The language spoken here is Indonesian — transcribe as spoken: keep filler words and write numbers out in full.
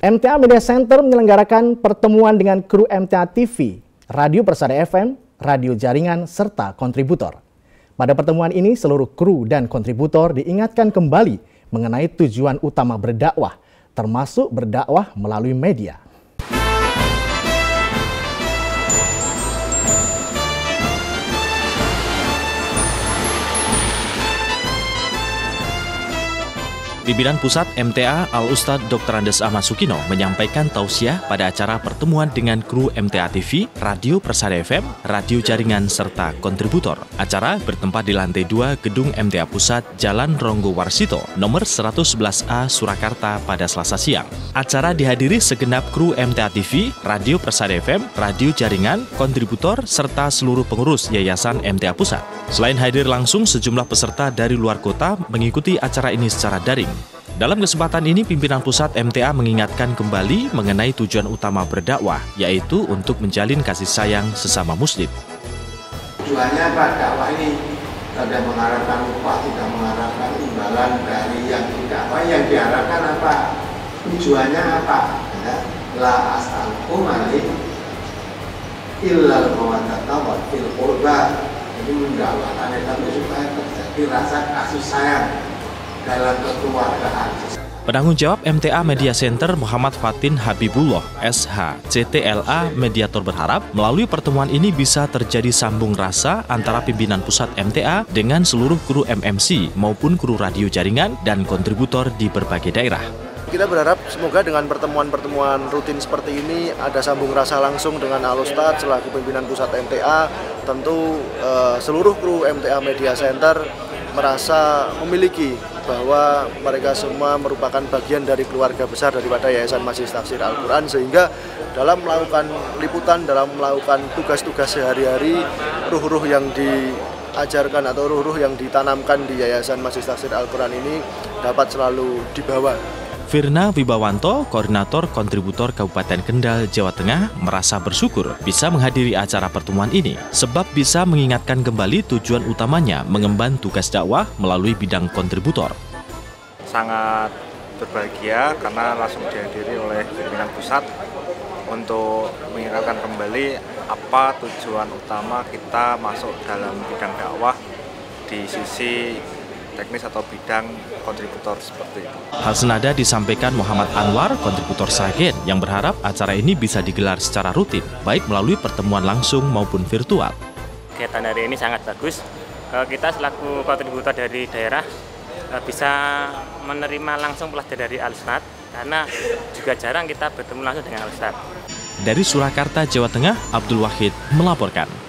M T A Media Center menyelenggarakan pertemuan dengan kru M T A T V, Radio Persada F M, radio jaringan, serta kontributor. Pada pertemuan ini, seluruh kru dan kontributor diingatkan kembali mengenai tujuan utama berdakwah, termasuk berdakwah melalui media. Pimpinan Pusat M T A Al-Ustadz Doktor Andes Ahmad Sukino menyampaikan tausiah pada acara pertemuan dengan kru M T A T V, Radio Persada F M, radio jaringan, serta kontributor. Acara bertempat di lantai dua Gedung M T A Pusat, Jalan Ronggo Warsito, nomor seratus sebelas A, Surakarta pada Selasa siang. Acara dihadiri segenap kru M T A T V, Radio Persada F M, radio jaringan, kontributor, serta seluruh pengurus Yayasan M T A Pusat. Selain hadir langsung, sejumlah peserta dari luar kota mengikuti acara ini secara daring. Dalam kesempatan ini, pimpinan pusat M T A mengingatkan kembali mengenai tujuan utama berdakwah, yaitu untuk menjalin kasih sayang sesama muslim. Tujuannya apa? Dakwah ini tidak mengharapkan upah, tidak mengharapkan imbalan dari yang tidak apa, yang diharapkan apa? Tujuannya apa? Ya, la as'alukum alaihi illal mawaddata wa fil qurba. Jadi mendakwahkan itu supaya terjadi rasa kasih sayang dalam kekeluargaan. Penanggung jawab M T A Media Center Muhammad Fatin Habibullah S H C T L A Mediator berharap melalui pertemuan ini bisa terjadi sambung rasa antara pimpinan pusat M T A dengan seluruh kru M M C maupun kru radio jaringan dan kontributor di berbagai daerah. Kita berharap semoga dengan pertemuan-pertemuan rutin seperti ini ada sambung rasa langsung dengan Al-Ustadz selaku pimpinan pusat M T A. Tentu eh, seluruh kru M T A Media Center merasa memiliki bahwa mereka semua merupakan bagian dari keluarga besar daripada Yayasan Majelis Tafsir Al-Quran, sehingga dalam melakukan liputan, dalam melakukan tugas-tugas sehari-hari, ruh-ruh yang diajarkan atau ruh-ruh yang ditanamkan di Yayasan Majelis Tafsir Al-Quran ini dapat selalu dibawa. Firna Wibawanto, Koordinator Kontributor Kabupaten Kendal, Jawa Tengah, merasa bersyukur bisa menghadiri acara pertemuan ini, sebab bisa mengingatkan kembali tujuan utamanya mengemban tugas dakwah melalui bidang kontributor. Sangat berbahagia karena langsung dihadiri oleh pimpinan pusat untuk mengingatkan kembali apa tujuan utama kita masuk dalam bidang dakwah di sisi teknis atau bidang kontributor seperti itu. Hal senada disampaikan Muhammad Anwar, kontributor Sagen, yang berharap acara ini bisa digelar secara rutin, baik melalui pertemuan langsung maupun virtual. Kegiatan hari ini sangat bagus. Kita selaku kontributor dari daerah bisa menerima langsung pelatihan dari Al-Ustadz, karena juga jarang kita bertemu langsung dengan Al-Ustadz. Dari Surakarta, Jawa Tengah, Abdul Wahid melaporkan.